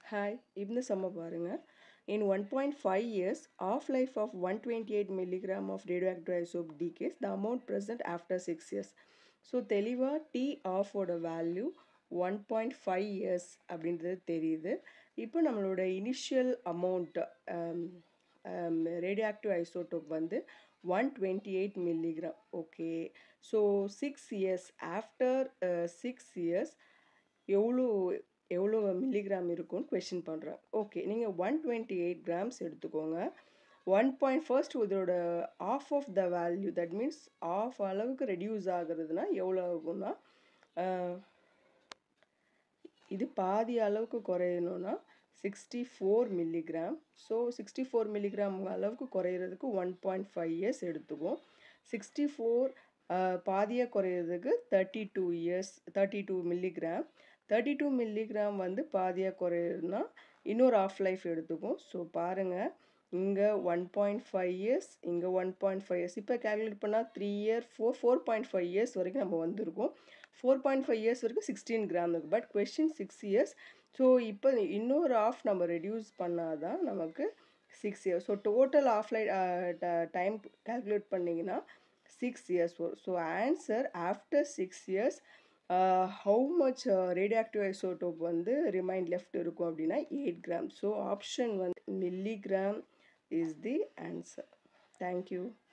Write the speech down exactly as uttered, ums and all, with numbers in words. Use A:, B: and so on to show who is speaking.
A: Hi, இந்த சம்ம பாருங்க. In one point five years, half-life of one hundred twenty-eight milligram of radioactive isotope decays, the amount present after six years. So தெளிவாக T half ஓட value one point five years அப்படின்றது தெரியுது. இப்போ நம்மளோட initial amount radioactive isotope வந்து one twenty eight milligram. Okay, so six years after six years எவ்வளோ எவ்வளோ milligram இருக்கும்னு கொஷின் பண்ணுறேன். ஓகே, நீங்கள் ஒன் டுவெண்ட்டி எயிட் கிராம்ஸ் எடுத்துக்கோங்க. ஒன் பாயிண்ட் ஃபர்ஸ்ட் இதோட half half the value, that means half அளவுக்கு reduce ஆகுறதுனா எவ்வளோ ஆகும்னா, இது பாதி அளவுக்கு குறையணும்னா sixty four milligram. So sixty four milligram அளவுக்கு குறையிறதுக்கு ஒன் பாயிண்ட் ஃபைவ் இயர்ஸ் எடுத்துக்கும். சிக்ஸ்டி ஃபோர் பாதியாக குறையிறதுக்கு thirty two years thirty two milligram. Thirty two milligram வந்து பாதியாக குறையுதுன்னா இன்னொரு ஆஃப் லைஃப் எடுத்துக்கும். ஸோ பாருங்கள், இங்கே ஒன் பாயிண்ட் ஃபைவ் இயர்ஸ், இங்கே ஒன் பாயிண்ட் ஃபைவ் இயர்ஸ். இப்போ கேல்குலேட் பண்ணால் three year four four point five years வரைக்கும் நம்ம வந்திருக்கோம். ஃபோர் பாயிண்ட் ஃபைவ் இயர்ஸ் வரைக்கும் சிக்ஸ்டீன் கிராம் இருக்குது. But question six years. So இப்போ இன்னொரு ஆஃப் நம்ம ரெடியூஸ் பண்ணால் தான் நமக்கு six years. So total half life time calculate பண்ணிங்கன்னா சிக்ஸ் இயர்ஸ் வரும். So answer after six years how much radioactive isotope வந்து ரிமைன் லெஃப்ட் இருக்கும் அப்படின்னா எயிட் கிராம். ஸோ ஆப்ஷன் வந்து milligram is the answer. Thank you.